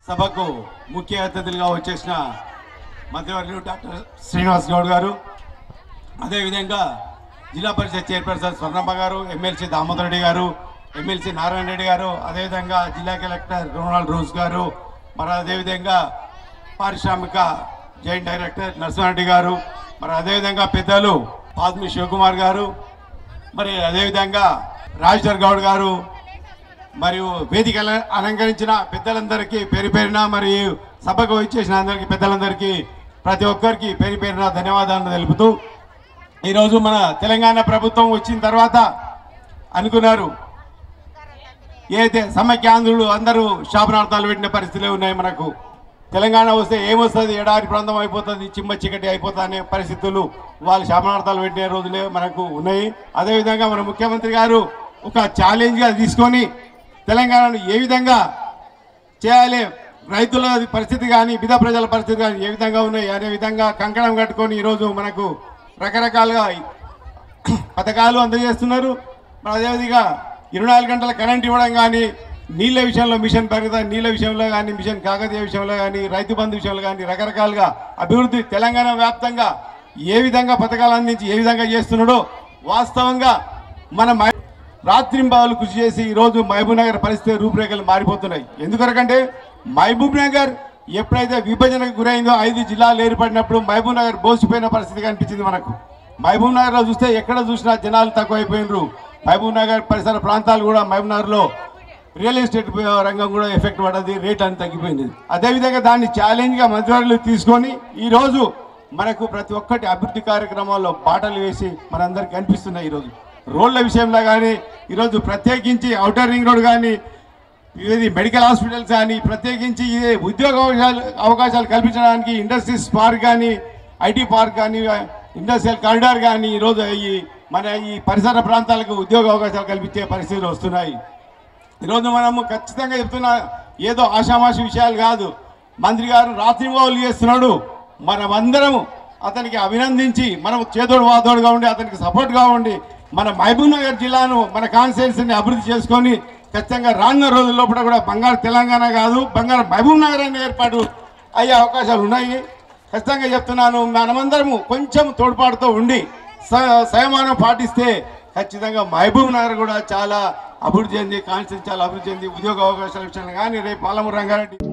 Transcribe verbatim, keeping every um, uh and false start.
సభకు ముఖ్య అతిథులుగా వచ్చేసిన మంత్రివర్యులు డాక్టర్ శ్రీనివాస్ గౌడ్ గారు, అదేవిధంగా జిల్లా పరిషత్ చైర్పర్సన్ స్వర్ణమ్మ గారు, ఎమ్మెల్సీ దామోదర్ రెడ్డి గారు, ఎమ్మెల్సీ నారాయణ రెడ్డి గారు, అదేవిధంగా జిల్లా కలెక్టర్ రొనాల్డ్ రోజ్ గారు, మరి అదేవిధంగా పారిశ్రామిక జాయింట్ డైరెక్టర్ నరసింహారెడ్డి గారు, మరి అదేవిధంగా పెద్దలు పాద్మి శివకుమార్ గారు, మరి అదేవిధంగా రాజేశ్వర్ గౌడ్ గారు, మరియు వేదిక అలంకరించిన పెద్దలందరికీ పేరు పేరున మరియు సభకు వచ్చేసిన అందరికీ పెద్దలందరికీ ప్రతి ఒక్కరికి పేరు పేరున ధన్యవాదాలను తెలుపుతూ, ఈరోజు మన తెలంగాణ ప్రభుత్వం వచ్చిన తర్వాత అనుకున్నారు ఏదైతే సమైక్యాంధ్రులు అందరూ శాపనార్థాలు పెట్టిన పరిస్థితులే ఉన్నాయి. మనకు తెలంగాణ వస్తే ఏమొస్తుంది, ఎడారి ప్రాంతం అయిపోతుంది, చిమ్మ చీకటి అయిపోతుంది అనే పరిస్థితులు వాళ్ళు శాపనార్థాలు పెట్టిన రోజులే మనకు ఉన్నాయి. అదేవిధంగా మన ముఖ్యమంత్రి గారు ఒక ఛాలెంజ్గా తీసుకొని తెలంగాణను ఏ విధంగా చేయాలి, రైతుల పరిస్థితి కానీ బిద ప్రజల పరిస్థితి కానీ ఏ విధంగా ఉన్నాయి అనే విధంగా కంకణం కట్టుకొని ఈరోజు మనకు రకరకాలుగా పథకాలు అందజేస్తున్నారు. అదేవిధంగా ఇరవై నాలుగు గంటల కరెంట్ ఇవ్వడం కానీ, నీళ్ళ విషయంలో మిషన్ భగీరథ నీళ్ళ విషయంలో కానీ, మిషన్ కాకతీయ విషయంలో కానీ, రైతు బంధు విషయంలో కానీ రకరకాలుగా అభివృద్ధి తెలంగాణ వ్యాప్తంగా ఏ విధంగా పథకాలు అందించి ఏ విధంగా చేస్తున్నాడో వాస్తవంగా మన రాత్రింబావులు కృషి చేసి ఈరోజు మహబూబ్ నగర్ పరిస్థితి రూపురేఖలు మారిపోతున్నాయి. ఎందుకొరకంటే మహబూబ్ నగర్ ఎప్పుడైతే విభజనకు గురైందో ఐదు జిల్లాలు ఏర్పడినప్పుడు మహబూబ్ నగర్ బోసిపోయిన పరిస్థితి కనిపించింది మనకు. మహబూబ్ నగర్లో చూస్తే ఎక్కడ చూసినా జనాలు తక్కువైపోయినారు. మహబూబ్ నగర్ పరిసర ప్రాంతాలు కూడా మహబూబ్ నగర్లో రియల్ ఎస్టేట్ రంగం కూడా ఎఫెక్ట్ పడ్డది, రేట్ అని తగ్గిపోయింది. అదేవిధంగా దాన్ని ఛాలెంజ్గా మంత్రివర్యులు తీసుకొని ఈరోజు మనకు ప్రతి ఒక్కటి అభివృద్ధి కార్యక్రమాల్లో బాటలు వేసి మనందరికీ కనిపిస్తున్నాయి. ఈరోజు రోడ్ల విషయంలో కానీ, ఈరోజు ప్రత్యేకించి ఔటర్ రింగ్ రోడ్ కానీ, ఇది మెడికల్ హాస్పిటల్స్ కానీ, ప్రత్యేకించి ఇది ఉద్యోగ అవకాశాలు కల్పించడానికి ఇండస్ట్రీస్ పార్క్ కానీ, ఐటీ పార్క్ కానీ, ఇండస్ట్రియల్ కారిడార్ కానీ ఈరోజు ఈ మన ఈ పరిసర ప్రాంతాలకు ఉద్యోగ అవకాశాలు కల్పించే పరిస్థితులు వస్తున్నాయి. ఈరోజు మనము ఖచ్చితంగా చెప్తున్నా, ఏదో ఆషామాషి విషయాలు కాదు. మంత్రి గారు రాత్రింబావులు చేస్తున్నాడు. మనమందరము అతనికి అభినందించి మనం చేదోడు వాదోడుగా ఉండి అతనికి సపోర్ట్గా ఉండి మన మహబూబ్ నగర్ జిల్లాను మన కాన్స్టిట్యున్సీని అభివృద్ధి చేసుకొని ఖచ్చితంగా రానున్న రోజుల లోపల కూడా బంగారు తెలంగాణ కాదు బంగారు మహబూబ్ నగర్ అనే ఏర్పాటు అయ్యే అవకాశాలు ఉన్నాయి. ఖచ్చితంగా చెప్తున్నాను, మనమందరము కొంచెం తోడ్పాటుతో ఉండి సంయమానం పాటిస్తే ఖచ్చితంగా మహబూబ్ నగర్ కూడా చాలా అభివృద్ధి చెంది, కాన్స్టిట్యున్సీ చాలా అభివృద్ధి చెంది ఉద్యోగ అవకాశాల విషయంలో కానీ రేపు పాలమూరు రంగారెడ్డి